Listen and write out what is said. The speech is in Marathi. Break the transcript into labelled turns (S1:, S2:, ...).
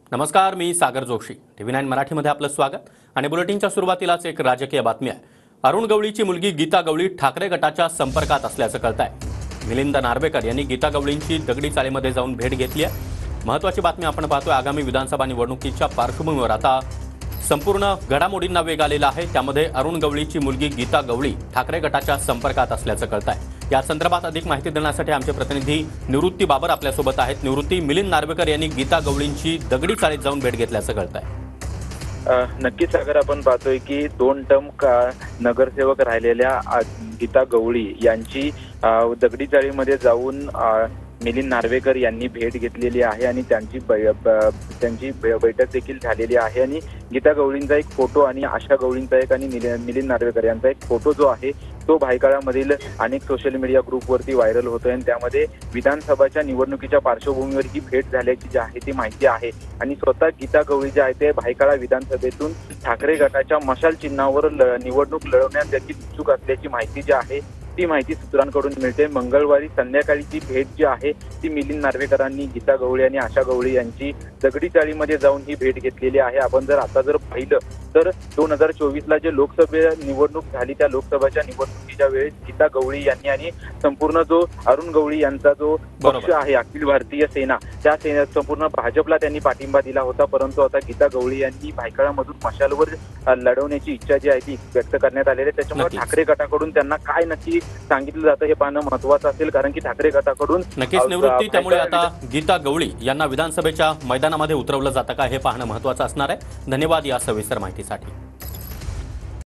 S1: नमस्कार, मी सागर जोशी. TV9 मराठीमध्ये आपलं स्वागत. आणि बुलेटिनच्या सुरुवातीलाच एक राजकीय बातमी आहे. अरुण गवळीची मुलगी गीता गवळी ठाकरे गटाच्या संपर्कात असल्याचं कळतंय. मिलिंद नार्वेकर यांनी गीता गवळींची दगडी चाळीमध्ये जाऊन भेट घेतली आहे. महत्त्वाची बातमी आपण पाहतोय. आगामी विधानसभा निवडणुकीच्या पार्श्वभूमीवर आता संपूर्ण घडामोडींना वेग आलेला आहे. त्यामध्ये अरुण गवळीची मुलगी गीता गवळी ठाकरे गटाच्या संपर्कात असल्याचं कळतंय. या संदर्भात अधिक माहिती देण्यासाठी आमचे प्रतिनिधी निवृत्ती बाबर आपल्यासोबत आहेत. निवृत्ती, मिलिंद नार्वेकर यांनी गीता गवळींची दगडी चाळीत जाऊन भेट घेतल्याचं कळतंय.
S2: नक्कीच सागर, आपण पाहतोय की 2 टर्म नगरसेवक राहिलेल्या गीता गवळी यांची दगडी चाळीमध्ये जाऊन मिलिंद नार्वेकर यांनी भेट घेतलेली आहे आणि त्यांची बैठक देखील झालेली आहे. आणि गीता गवळींचा एक फोटो आणि आशा गवळींचा एक आणि मिलिंद नार्वेकर यांचा एक फोटो जो आहे तो भायखळ्यामधील अनेक सोशल मीडिया ग्रुपवरती व्हायरल होतोय. आणि त्यामध्ये विधानसभाच्या निवडणुकीच्या पार्श्वभूमीवर ही भेट झाल्याची जी आहे ती माहिती आहे. आणि स्वतः गीता गवळी जे आहे ते भायखळा विधानसभेतून ठाकरे गटाच्या मशाल चिन्हावर निवडणूक लढवण्यास देखील इच्छुक असल्याची माहिती जी आहे ती माहिती सूत्रांकडून मिळते. मंगळवारी संध्याकाळी ती भेट जी आहे ती मिलिंद नार्वेकरांनी गीता गवळी आणि आशा गवळी यांची दगडी चाळीमध्ये जाऊन ही भेट घेतलेली आहे. आपण आता जर पाहिलं तर 2024ला जे लोकसभे निवडणूक झाली त्या लोकसभेच्या निवडणुकीच्या वेळेस गीता गवळी यांनी आणि संपूर्ण जो अरुण गवळी यांचा जो पक्ष आहे अखिल भारतीय सेना, त्या संपूर्ण भाजपला त्यांनी पाठिंबा दिला होता. परंतु आता गीता गवळी यांनी भायखळामधून मशालवर लढवण्याची इच्छा जी आहे ती व्यक्त करण्यात आलेली आहे. त्याच्यामुळे ठाकरे गटाकडून त्यांना काय नक्की सांगितलं जातं हे पाहणं महत्त्वाचं असेल, कारण की ठाकरे गटाकडून
S1: नक्कीच निवृत्ती. त्यामुळे आता गीता गवळी यांना विधानसभेच्या मैदानामध्ये उतरवलं जातं का हे पाहणं महत्त्वाचं असणार आहे. धन्यवाद या सविस्तर माहितीसाठी.